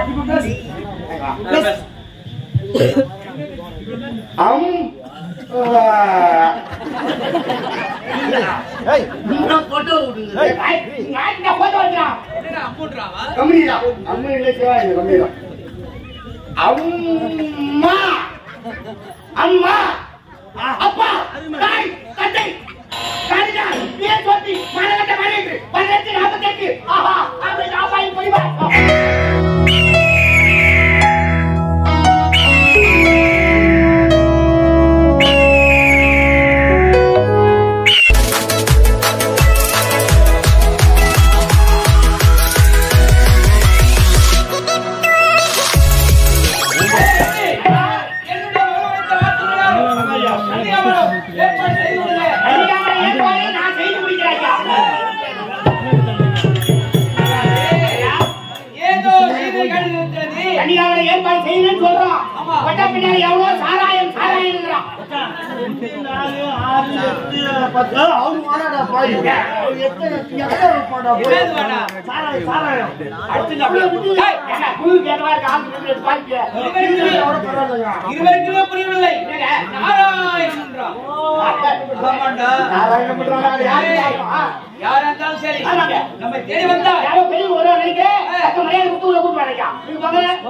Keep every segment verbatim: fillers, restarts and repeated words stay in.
அம் photo அம்மா அம்மா அப்பா தாய் தந்தை கரியா பேர் சொல்லி மரகட்ட மரேந்து பதினெட்டு நாற்பத்தெட்டு ஆஹா அவை நாபாய் போய்வா ஏற்பாடு செய்யணும்னு சொல்றோம். பட்ட பின்னாடி எவ்வளோ சாராயம் சாராயம் யாராலும் சரி நம்ம தேடி வந்தா யாரோ பெரிய ஒரு மரியாதை கொடுத்து கூப்பிடுறாங்க.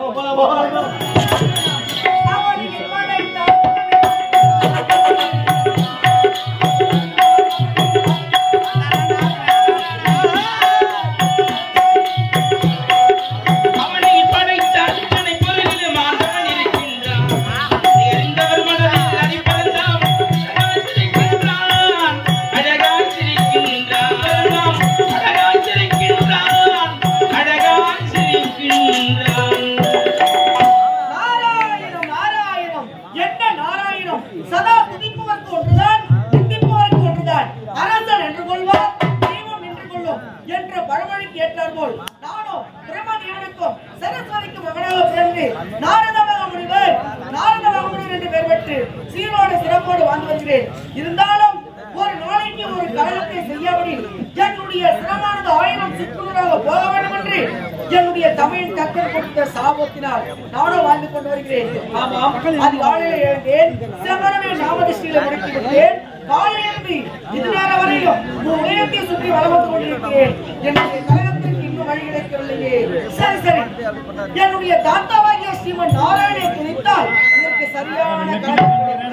இருந்தாலும் ஒரு நாளைக்கு ஒரு காலத்தை செய்யாமல் என்னுடைய சிரமானது ஆயிரம் சிற்றுவராக போக வேண்டும் என்று என்னுடைய தமிழ் கற்றல் கொடுத்த சாபத்தினால் நானும் வாழ்ந்து கொண்டு வருகிறேன். ஆமாம், அது காலையில் எழுந்தேன், சிவனமே நாமதிஷ்டியில முடக்கி விட்டேன். காலையிலிருந்து இது நேரம் வரையும் உலகத்தை சுற்றி வளம் வந்து கொண்டிருக்கிறேன். என்னுடைய கழகத்திற்கு இன்னும் வழி கிடைக்கவில்லையே. சரி சரி, என்னுடைய தாத்தாவாகிய ஸ்ரீமன் நாராயணனை துணித்தால் இதற்கு சரியான கழகம்.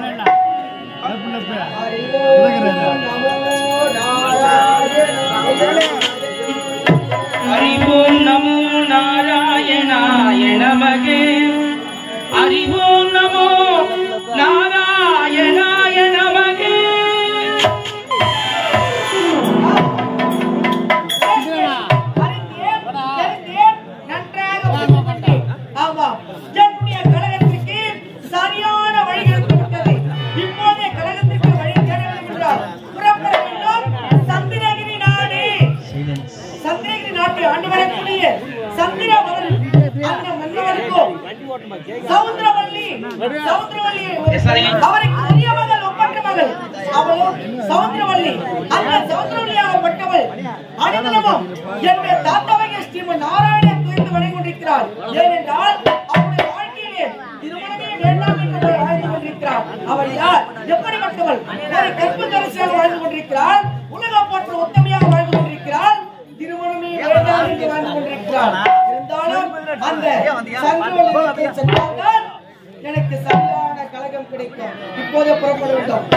ஹரிஓம் நமோ நாராயணாய நமகே. ஹரிஓம் நமோ நாராயணாய நமகே. சரியான வழி கிடைத்துவிட்டது. இப்போதே கழகத்திற்கு வழி தேட வேண்டும் என்றால் புறப்பட வேண்டும். சந்திரகிரி நாடு, சந்திரகிரி நாட்டை ஆண்டு வரக்கூடிய சந்திரவதன் அந்த மன்னவருக்கும் சவுந்தரவல்லி சவுந்தரவல்லி அவருக்கு பெரிய மகள் ஒப்பற்ற மகள் அவளும் சவுந்தரவல்லி. அந்த சவுந்தரவல்லியாகப்பட்டவள் அனுதினமும் என்னுடைய தாத்தாவாகிய ஸ்ரீமன் நாராயணன் துணிந்து வணங்கி கொண்டிருக்கிறாள். ஏனென்றால் அவருடைய வாழ்க்கையிலே திருமணமே வேண்டாம் என்று வாழ்ந்து கொண்டிருக்கிறார். அவள் யார், எப்படிப்பட்டவள்? ஒரு கற்புக்கரசியாக வாழ்ந்து கொண்டிருக்கிறாள். உலகம் போன்ற உத்தமையாக வாழ்ந்து கொண்டிருக்கிறாள். திருமணமே வேண்டாம் என்று வாழ்ந்து கொண்டிருக்கிறாள். இருந்தாலும் அந்த சங்கோலத்தை சென்றால் எனக்கு சரியான கலகம் கிடைக்கும். இப்போதே புறப்பட வேண்டும்.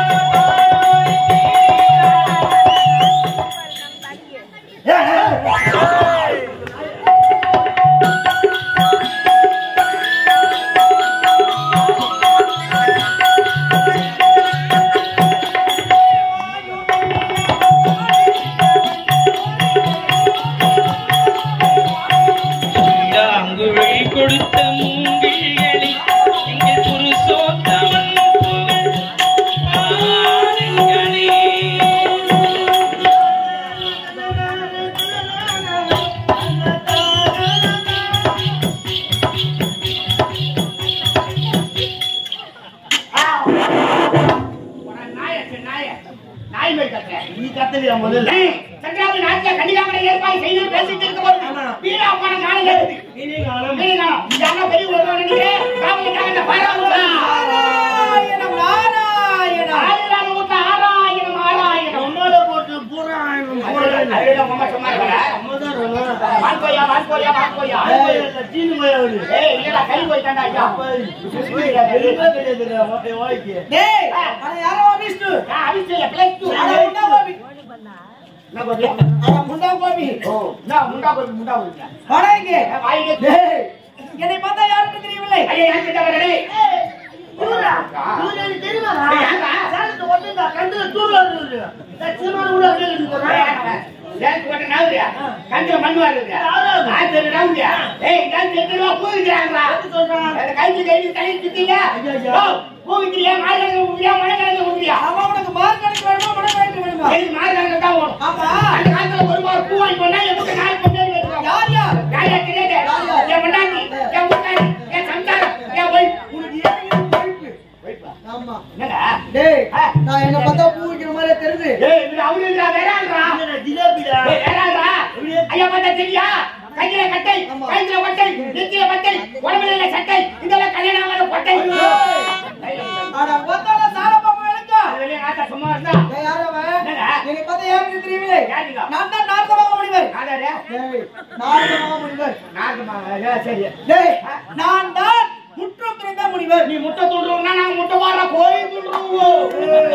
Yeah. கேளியா முதல்ல சங்கராபுரி நாட்டுல கன்னிகாமரை ஏற்பாடு செய்து பேசிட்டு இருக்கும் போது வீணா போன காலம் இருக்குது. இனி காலம் வீணா காலம். யாரோ பெரிய ஒருவன் நினைக்கிறேன். காவலுக்காக இந்த பாராவுக்கா. நாராயணம் நாராயணம் ஆயிரம் ஊட்ட ஆறாயிரம் ஆறாயிரம். அம்மால போட்டு புறாயிரம் புறாயிரம் அதையெல்லாம் அம்மா சொன்னா இருக்கா? அம்மாதான் ரொம்ப வான்கோயா வான்கோயா வான்கோயா. சீனு போய் அவரு ஏய் இல்லடா கை போயிட்டான்டா ஐயா. எதுவுமே கிடையாதுடா வாய் வாய்க்கு டேய் அட யாரோ விஷ்ணு நான் அபிஷேக பிளஸ் டூ. அட முண்டா கோபி நான் போறியா? அட முண்டா கோபி ஓ நான் முண்டா போய் முண்டா போய். வாடா இங்க வாய்க்கு டேய் என்னை பார்த்தா யாருக்கும் தெரியவில்லை ஐயா நான் கிட்ட வரடே. தூரா தூரா தெரியுமா ஏய் யாரா? சாலத்து ஒட்டுடா கண்டுல தூரா இருக்கு சீனோட உள்ள அப்படியே இருக்கு எனக்கு போட்ட நாவுறியா? கஞ்சில மண் வாருறியா? நான் தெரு நாவுறியா? ஏய் நான் தெருவா பூவிக்கிறாங்களா? அந்த கைக்கு கைக்கு தண்ணி சுத்திங்க. ஓ பூவிக்கிறியா? மார்கழி ஊத்துறியா? மழைக்காலத்துல ஊத்துறியா? அவன் உனக்கு மார்க் கணக்கு வேணுமா மடை கணக்கு வேணுமா எது மார்கழில தான் ஓடும். ஆமா அந்த காலத்துல ஒரு மார் பூ வாங்கி போனா எதுக்கு நாலு பொண்ணு கேட்கிறாங்க. யார் யார் யாரா தெரியாது? என் முன்னாடி, என் முன்னாடி, என் சம்சாரம், என் ஒய்ஃப். உனக்கு ஏன் பொறுப்பு ஒய்ஃபா? ஆமா என்னடா? டேய் நான் என்ன பார்த்தா பூ வைக்கிற மாதிரி தெரியுது ஏய் இது அவரு இல்லடா வேற ஆள்றா. ஜிலேபிடா ஏய் வேற ஆள்றா. ஐயா பார்த்தா தெரியா? கையில கட்டை, ஆமா. கையில பட்டை, நெத்தியில பட்டை, உடம்புல சட்டை, இதெல்லாம் கல்யாணம் ஆகாத பட்டை. அட ஒத்தால சாரப்பாப்பா எழுக்கா அது வெளிய ஆத்தா சும்மா இருந்தா. டேய் யார் அவன் என்னடா? என்னை பார்த்தா யாருக்கும் தெரியவில்லை யாருங்க? நான் தான் நார்த்தமாக முடிவர் நாடாரே? டேய் நார்த்தமாக முடிவர் நாகமா, ஏ, சரி. டேய் நான் தான் முற்றம் துறைந்த முனிவர் நீ முட்டை துண்டுறோம்னா நாங்க முட்டை வார கோழி துண்டுருவோம்.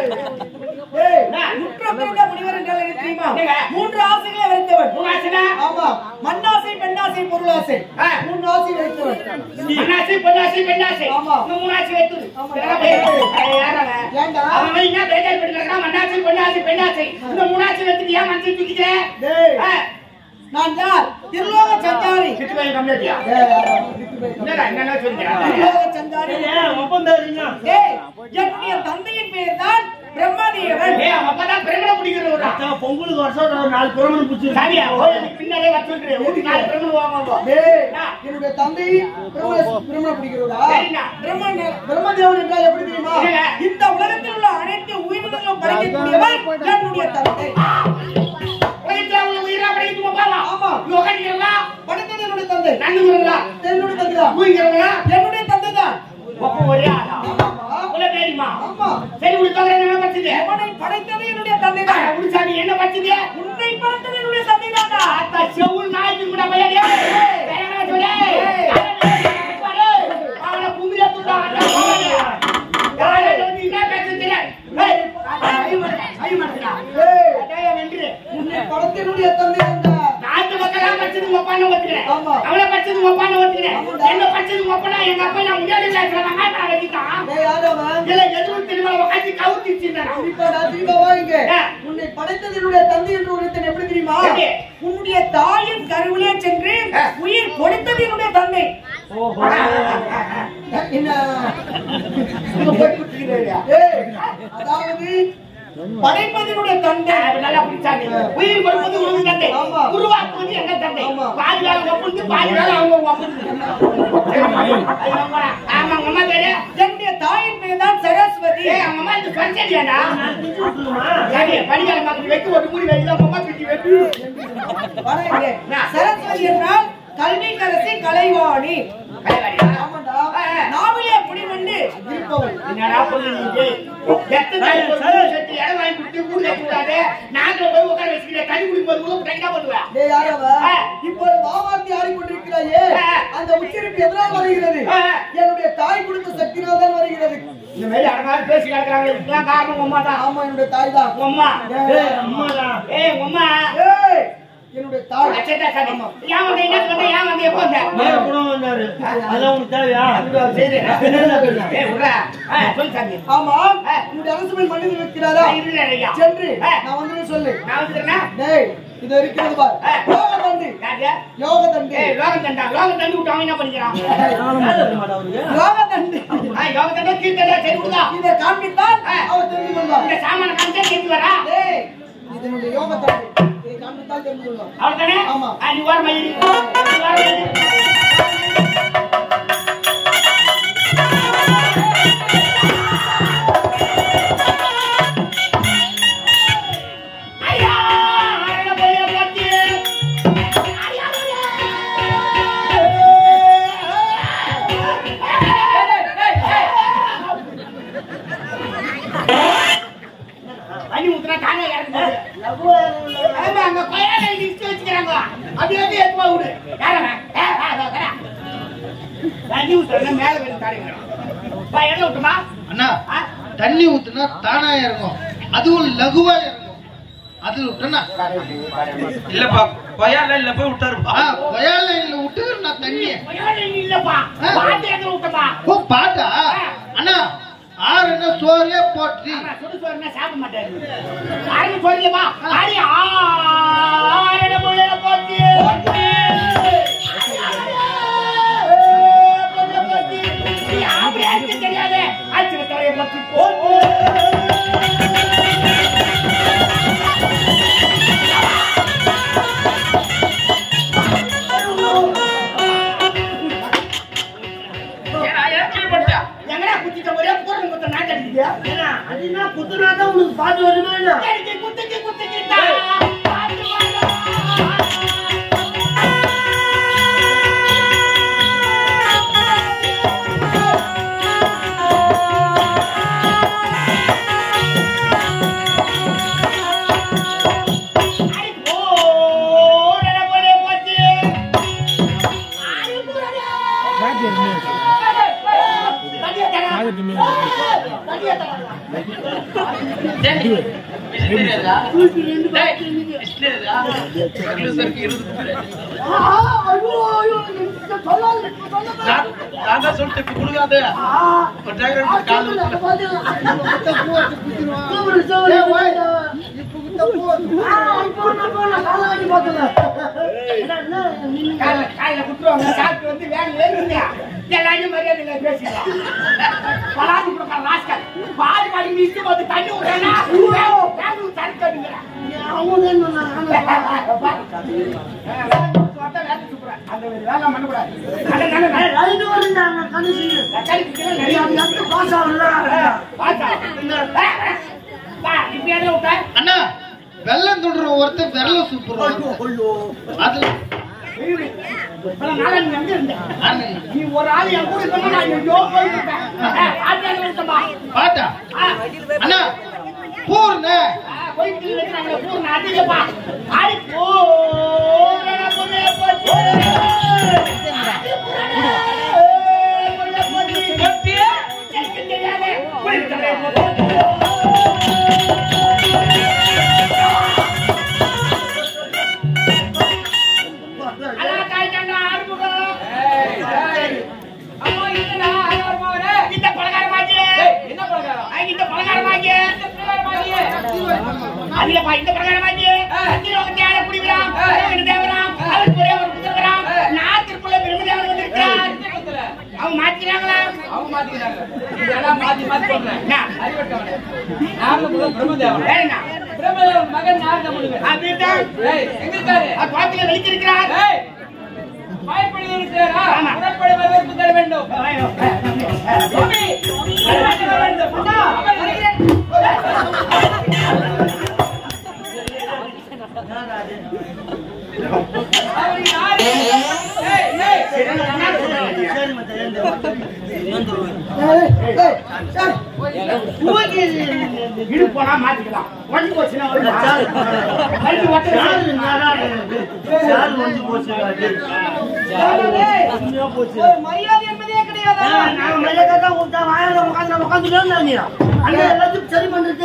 டேய் முற்றம் துறைந்த முனிவர் என்றால் என்ன தெரியுமா என்னங்க? மூன்று ஆசைகளை வைத்தவன் மூணு ஆசைனா? ஆமா மண்ணாசை பெண்ணாசை பொருளாசை ஆ. மூன்று ஆசை வைத்தவன் மண்ணாசை, பொன்னாசை, பெண்ணாசை. ஆமா. இன்னும் மூணு ஆசை வைத்துரு. ஆமா. இதெல்லாம் போய், ஏய், யார் அவன்? ஏண்டா அவன் போய் என்ன பேஜார் பண்ணிட்டு இருக்கான்? மண்ணாசை, பொன்னாசை, பெண்ணாசை. இந்த மூணு ஆசை வைத்துட்டு ஏன் மனசை தூக்கிக்கிற? டேய் ஆ. நான் யார் திருலோக சஞ்சாரி சிட்டு பையன் கம்மியாட்டியா? டேய் யாரா இதுக்கு போய் என்னடா என்னென்ன சொல்லிக்கிறா? திருலோக சஞ்சாரி ஒப்பந்தாரிங்க டேய் என்னுடைய தந்தையின் பெயர் தான் பிரம்மதேவன் ஏய், அவன் அப்பதான் பிரமணம் பிடிக்கிறவரா? பொங்கலுக்கு வருஷம் ஒரு நாலு பிரமணம் பிடிச்சி சாமியா, கோயிலுக்கு பின்னாலே வர சொல்றேன். ஊட்டி நாலு பிரமணம் வாங்குவோம். டேய் என்ன? என்னுடைய தந்தை பிரம்ம பிரம்ம பிடிக்கிறவரா சரிண்ணா. பிரம்ம பிரம்மதேவன் என்றால் எப்படி தெரியுமா என்னங்க? இந்த உலகத்தில் உள்ள அனைத்து உயிரினங்களும் படைக்கக்கூடியவன் என்னுடைய தந்தை உலகத்துல உள்ள உயிரா படைக்குமா பாவா? ஆமா. நீ உக்காந்துக்கிறவங்களா? படைத்தது என்னுடைய தந்தை நண்டுகிறவங்களா? என்னுடைய தந்தை தான் ஊய்கிறவங்களா? என்னுடைய தந்தை தான் ஒப்ப ஒரே ஆளா? ஆமா உள்ள தெரியுமா? ஆமா சரி உடுத்தவங்க என்ன படிச்சது? அவனை படைத்தது என்னுடைய தந்தை தான் உடுசாமி என்ன படிச்சது? உன்னை படைத்தது என்னுடைய தந்தை தான்டா ஆத்தா செவுள் நாய்க்கு கூட பையனே. வேற என்ன சொல்லு? அவனை கும்பிட தூண்டாங்க. யாரை வந்து என்ன பேசுறது? ஏய், ஐ மடக்கா, ஐ மடக்கா. ஏய் அடையா வென்று. உன்னை படைத்தது என்னுடைய தந்தை தான்டா நாட்டு மக்கள்லாம் படிச்சது ஒப்பான ஒத்துக்கிறேன். ஆமா. அவளை படிச்சது ஒப்பான ஒத்துக்கிறேன். ஆமாடா. என்ன படிச்சது ஒப்பனா எங்க அப்பா நான் முன்னாடி பேசுற வெங்காயத்தை வச்சுட்டான். டேய் யாரவன் இல்ல எதுவும் தெரியுமா உட்காந்து கவுத்திச்சுட்டான். இப்படா திரும்ப வா இங்க ஆ. உன்னை படைத்தது என்னுடைய தந்தை என்று ஒருத்தன் எப்படி தெரியுமா எப்படி? உன்னுடைய தாயின் கருவிலே சென்று ஆ. உயிர் கொடுத்தது என்னுடைய தந்தை ஓஹோ என்ன இங்க போய் குத்திக்கிறேயா? ஏய், அதாவது படைப்பதனுடைய தந்தை நல்லா பிடிச்சாங்க. உயிர் கொடுப்பது உனக்கு தந்தை. ஆமா. உருவாக்குவது எங்க தந்தை. ஆமா. பாதி காலம் ஒப்புந்து பாதி காலம் அவங்க ஒப்புந்து. ஆமா உங்க அம்மா பேரு? என்னுடைய தாயின் பெயர் தான் சரஸ்வதி ஏய் அவங்க அம்மா இந்த பரிச்சையாடா? சரி பணியாளர் மக்கள் வெட்டி ஒரு மூடி வெட்டி அவங்க அம்மா பிடிச்சி வெட்டி. வாடா இங்க. சரஸ்வதி என்றால் கல்விக்கரசி கலைவாணி கலைவாணியா? ஆமாண்டா ஆ, ஆ. நாவிலே புடி வந்து இருப்பவள் என்னடா சொல்லுங்க? எத்தனை நாள் ஒரு செட்டு இடம் வாங்கி கொடுத்து ஊர் கட்டிவிடாது. நாங்கள போய் உட்கார வச்சுக்கிட்ட தண்ணி குடிக்கும் போது கைட்டா பண்ணுவேன். டேய் யாரவ ஆ. இப்போ வாவாத்தி ஆடிக்கொண்டிருக்கிறாயே ஆ. அந்த உச்சரிப்பு எதனால் வருகிறது ஆ. என்னுடைய தாய் கொடுத்த சக்தினால் தான் வருகிறது இந்த மாதிரி அடங்காது பேசி கிடக்குறாங்க. இதுக்கெல்லாம் காரணம் உம்மா தான். ஆமா என்னுடைய தாய் தான் உங்க அம்மா. ஏய் அம்மாடா ஏய் உங்க அம்மா. ஏய் என்னுடைய தாய் அச்சேட்டா சாமி. ஏன் வந்து என்ன வந்து ஏன் வந்து எப்போ வந்த? மேல கூட வந்தாரு அதெல்லாம் உனக்கு தேவையா சரி. என்னடா பேசுற? ஏய் உட்றா. ஆ சொல்லு சாமி. ஆமா ஆ. உன்னுடைய அரசு மேல் மனிதன் இருக்கிறாரா நான் இருக்கிறேன் ஐயா. சென்று ஆ. நான் வந்து சொல்லு நான் வந்துக்கிறேன்னா? டேய் இது இருக்கிறது பார் ஆ. யோக தண்டி யாரு? யோக தண்டி ஏய் லோகம் தண்டா. லோகம் தண்டு விட்டு அவன் என்ன பண்ணிக்கிறான்? வேலை இருக்க மாட்டா அவருக்கு யோக தண்டி ஆ யோகம் தண்டா கீழ்த்தண்டா சரி விடுதா. இதை காண்பித்தால் ஆ. அவர் தெரிந்து கொள்வார் இந்த சாமான காமிச்சா கேட்டு வரா. டேய் இதனுடைய யோக தண்டி இதை காண்பித்தால் தெரிந்து கொள்வார் அவ்வளவுதானே? ஆமா. ஆ, நீ ஓரமா இரு. நீ ஓரமா இரு. ஐயா பா என்ன விட்டுமா அண்ணா தண்ணி ஊத்துனா தானா இறங்கும், அதுவும் லகுவா இறங்கும். அது விட்டனா இல்லப்பா கொயால இல்ல போய் விட்டாருப்பா. கொயால இல்ல விட்டு நான் தண்ணி இல்லப்பா பாட்டு எங்க விட்டப்பா. ஓ பாட்டா அண்ணா ஆறு என்ன சோறே போட்டு சுடு சோறுனா சாப்பிட மாட்டாரு. ஆறு சொல்லியப்பா ஆடி ஆறு போல போட்டு அப்படி அடிக்க தெரியாது அடிச்சு தலையை பத்தி போட்டு அதுனா குத்துனாதான் உனக்கு பாட்டு வருமா இல்ல? குத்துக்கு குத்துக்கு சொல்லிட்டு கொடுக்காத காலையில குத்துருவாங்க. சாப்பிட்டு வந்து வேலை ஏறிங்க எல்லாரையும் மரியாதை பேசிக்கலாம். பலாதி கொடுக்காத ராஸ்கல் பாதி பாடி மிஸ்டு பார்த்து தண்ணி விடுறேன்னா தண்ணி கட்டுங்கிறேன். அந்த வேலை பண்ணக்கூடாது. அண்ணா வெள்ளம் துடுற ஒருத்தர் விரல சூப்பர் அது நீ ஒரு ஆள் என் கூட பாட்டா அண்ணா பூர்ண போயிட்டு பூர்ண அதிகப்பா ஆடி போ அதுலப்பா இந்த பிரகாரமாக்கி திலோகத்தியால குடிக்கிறான் தேவராம் அவருக்கு ஒரே ஒரு புத்தகராம் நாத்திற்குள்ள பிரம்மதேவன் வந்திருக்கிறார். அவங்க மாத்திக்கிறாங்களா? அவங்க மாத்திக்கிறாங்க. இதெல்லாம் மாத்தி மாத்தி சொல்றேன். அறிவட்டவனே நாம பிரம்மதேவன் ஏன்னா பிரம்மதேவன் மகன் நாரத முனிவர். அப்படிதான் ஏய் எங்க இருக்காரு? அது பாத்தில வெளிச்சிருக்கிறார். ஏய் பயப்படுது இருக்கிறாரா? புறப்பட வரவேற்பு தர வேண்டும். சுவாமி வரவேற்பு வேண்டும். அண்ணா அவர் யாரு? ஏய் ஏய் இடு போனா மாத்திக்கலாம். ஒன்று போச்சுன்னா வந்து மரியாதை என்பதே கிடையாது. சரி பண்றது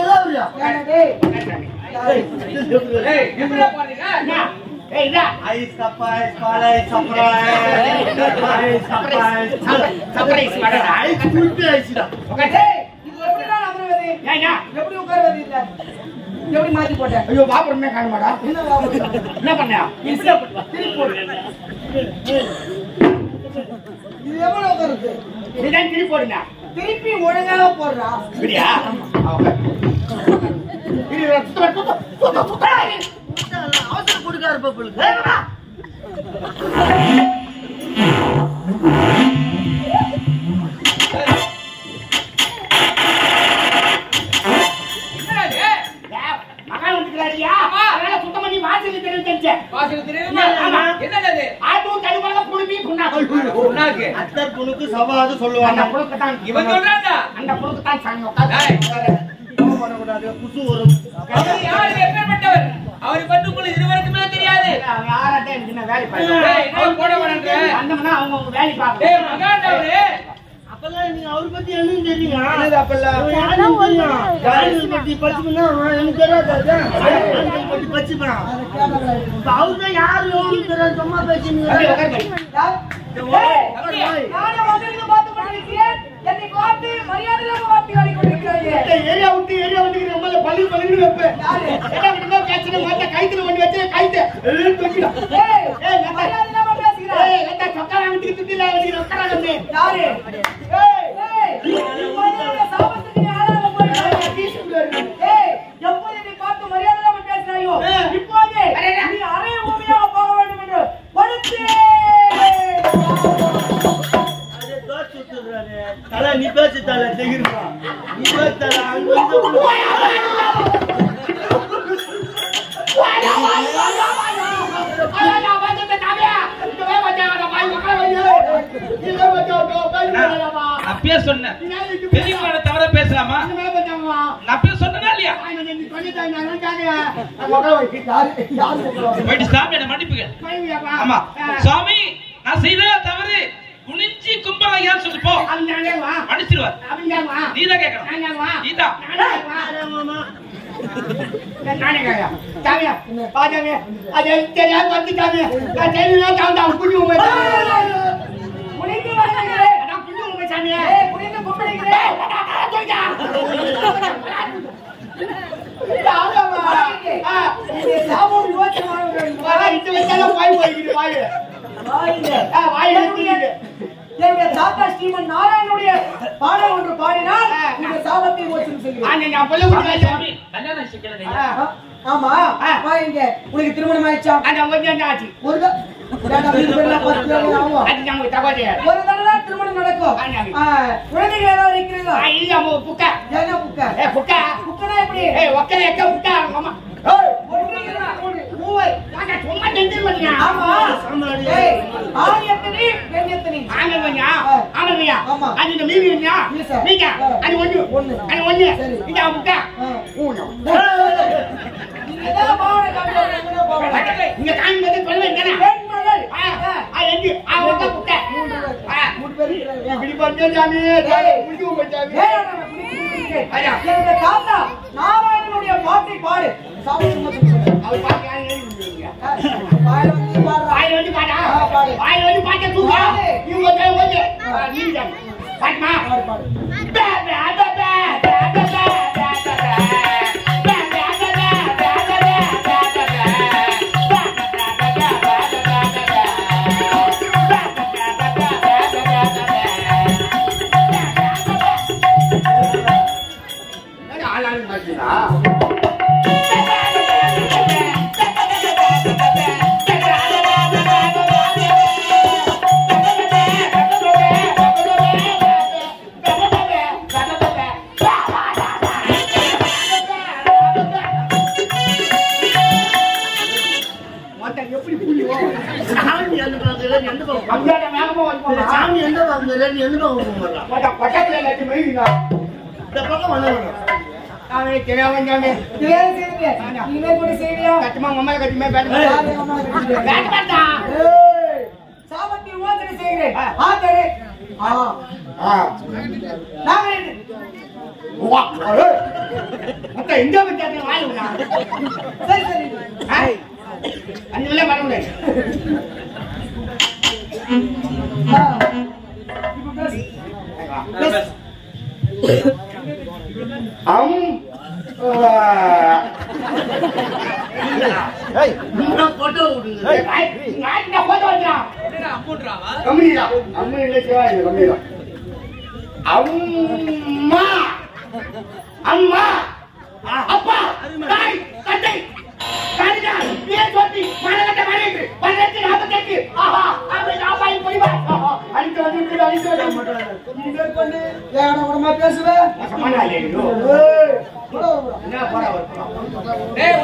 ஏய் எங்கடா போறீங்க? ஏய் இதா ஐஸ் கப்பாய் பாலை சப்ராய் சப்ராய் சர்ப்ரைஸ் வரடா. ஐஸ் குல்பி ஐஸ்டா ஓகே இது எப்படி தான் அமர்வது? ஏங்க எப்படி உட்கார்வது இல்ல? எப்படி மாத்தி போட்டேன்? ஐயோ பாபுரமே காணமாடா. என்ன பாபு? என்ன பண்ணா? திருப்பி போடு. இது எவ்வளவு உட்காருது? இதான் திருப்பி போடுங்க. திருப்பி ஒழுங்காக போடுறா. அப்படியா? ஓகே. இது சுத்த சுத்த சுத்த சுத்த அவசரம் கொடுக்காரு பப்புளுக்கு ஏங்கடா மகன் வந்துக்கிறாரியா? அதனால சுத்தம் பண்ணி வாசலுக்கு தெரிவிச்சேன். வாசல் தெரியுமா? என்னது அது? ஆட்டும் கழுவால புழுப்பி புண்ணாக்கு. புண்ணாக்கு. அத்தை புணுக்கு சவாது சொல்லுவாங்க அந்த புழுக்கு தான் இவன் சொல்றான்டா. அந்த புழுக்கு தான் சாமி உட்கார்ந்து. டேய் பண்ணக்கூடாது குசு வரும் அவர் யாரு எப்பேற்பட்டவர்? அவரை பற்றி உங்களுக்கு இருவருக்குமே தெரியாது. அவன் யாராட்ட எனக்கு என்ன வேலை டேய் என்ன போட வரேன்ற? வந்தோம்னா அவங்க அவங்க வேலை டேய் பார்க்கணும். மகான் அவரு. அப்ப அப்பெல்லாம் நீங்க அவரை பத்தி என்ன தெரியுங்க? என்னது அப்பெல்லாம்? யாரும் தெரியும். யாரும் பத்தி படிச்சுனா எனக்கு தெரியாதா? யாரும் பத்தி படிச்சுப்பான். அவர்தான் யாரு யோசிச்சு தெரியாது சும்மா பேசினீங்க. நானே வந்திருந்து பார்த்து கொண்டிருக்கிறேன். என்னை பார்த்து மரியாதை இல்லாம வார்த்தை ஆடி கொண்டிருக்கிறாயே. ஏரியா விட்டு ஏரியா வந்து நம்மள பள்ளி பள்ளின்னு வைப்பேன். என்ன விடுங்க பேசுற மாதிரி கைத்துல கொண்டு வச்சு கைத்து எல்லாம் தொக்கிடா. ஏய் ஏய் மரியாதை இல்லாம பேசுகிறா. ஏய் லட்டா சொக்கா வாங்கிட்டு திட்டில வந்து உட்கார வந்து. யாரு? ஏய் ஏய் இவனோட சாபத்துக்கு நீ ஆளாக போறீங்க. ஏய் எப்போது நீ பார்த்து மரியாதை இல்லாம பேசுறாயோ இப்போதே நீ அரை பூமியாக போக வேண்டும் என்று படுத்து தலை நீ பேசு தலை தெரியுமா? நீ பேசு தலை அங்க வந்து அப்பயே சொன்னேன் பெரியவங்கள தவிர பேசலாமா? நான் அப்பயே சொன்னேனா இல்லையா? போயிட்டு சாமி என்ன மன்னிப்புங்க. ஆமா சுவாமி நான் செய்ததா தவறு குனிஞ்சி கும்பலையான்னு சொல்லி போ. மன்னிச்சிருவார். நீதான் கேட்கணும். நீதான் நானே கேயா சாமியா பாஜாமியா அது தெரியாது வந்து சாமியா நான் தெரியுமா சாந்தா குடி உமை குனிந்து வணங்குகிறேன். நான் குடி உமை சாமியா ஏய் குனிந்து கும்பிடுகிறேன். இது சாபம் யோசனை வா இது வச்சால வாய் போயிடு வாய் வாயிலே ஆ வாய் எடுத்துட்டு என்னுடைய தாத்தா ஸ்ரீமன் நாராயணனுடைய பாடல் ஒன்று பாடினால் இந்த சாபத்தை மோசம் செய்கிறேன். ஆனே நான் சொல்ல முடியாது சுவாமி கல்யாணம் சிக்கல ஆமா வா இங்க உனக்கு திருமணம் ஆயிடுச்சா? அந்த கொஞ்சம் ஆச்சு ஒரு த- ஏடா, வீட்டு பேர்லாம் பத்து பேர் ஆகும். அது நம்ம தகவல் ஒரு தடவை தான் திருமணம் நடக்கும். ஆ, குழந்தைகள் ஏதாவது இருக்கிறீங்களா? ஆ இல்ல அம்மா புக்கா என்ன புக்க? ஏ புக்கா புக்கனா எப்படி? ஏய் ஒக்கல எக்க புக்கா அம்மா ஒன்றுங்களா? மூணு, மூவை. நான் சும்மா நின்று வந்தியா ஆமா. ஏய், ஆண் எத்தனை, பெண் எத்தனை? ஆனவங்க ஆனவங்க ஆமா. அது இந்த மீதி இல்லையா இல்ல சார். நீங்க அது ஒண்ணு ஒண்ணு. அது ஒண்ணு சரி. இந்த புக்கா ஆ. மூணு நீங்க ஏதாவது பாவனை காட்டுறது, எங்கேயோ பாவனை. இங்க காண்பது சொல்லுவேன் தானே பெண் மகள். ஆ எங்க ஆ ஒக்க புக்கா மூன்று பேர். ஆ மூணு பேர் இருக்கிறாங்க. இப்படி பண்ண சாமி ஏய். முடிஞ்சு உங்க சாமி ஏய், நான் குடிச்சு குடிக்கிறேன். ஐயா. என்னுடைய தாத்தா நாராயணனுடைய பாட்டை பாடு. சாமி மோசம் செய்கிறேன். அவர் பாத்து யாரும் எழுதி விடுவீங்க வாயில வந்து பாடுறா. வாயில வந்து பாடா ஆ, பாடு. வாயில வந்து பாட்ட தூங்க பாடு. இவங்க கை வந்து நீங்க பாட்டுமா பாடு, பாடு. பே பே பே பே பே பே எப்படி புரியும் சாமி எந்த பக்கம் எந்த பக்கம் அப்படியே வேகமா வந்து சாமி எந்த பக்கம் எந்த பக்கம் போறா? பக்கத்துல எல்லாத்தையும் மெய்யுதா இந்த பக்கம் வந்து அவனே தெரியாம வந்தாமே இது வேற செய்வீங்க. இனிமேல் கூட செய்வியா? கட்டுமா மம்மா கட்டுமே பேட்டு யாரு எங்க அம்மா கிட்ட செய்வீங்க? பேட்டு பேட்டா ஏய், சாபத்தை உருவாக்கி செய்கிறேன். ஆ, சரி. ஆ, ஆ நாங்க ரெண்டு. வா அரே மத்த எங்க வந்து வாய் விடா சரி, சரி. ஹாய் அங்க இல்ல வர முடியாது ஆ, இப்ப பேசு. பேசு. அம் ஏய் நீங்க போட்டோ விடுங்க. ஏய் நான் நான் போட்டு வச்சான் என்னடா அம்புன்றாவா? கம்மிடா அம்மா இல்ல சிவா இல்ல கம்மிடா அம்மா அம்மா அப்பா தாய் தந்தை காரிடா நீ சொல்லி மனகட்ட மனைவி பன்னெண்டு நாற்பத்தெட்டு ஆஹா அப்படி நாபாய் போய்வா அடித்து வந்து அடித்து வந்து இனிமேல் பண்ணு. ஏடா, உடம்பா பேசுவ? சமானா இல்லையோ ஏய், போடா, போடா. என்ன போடா வரணும் டேய்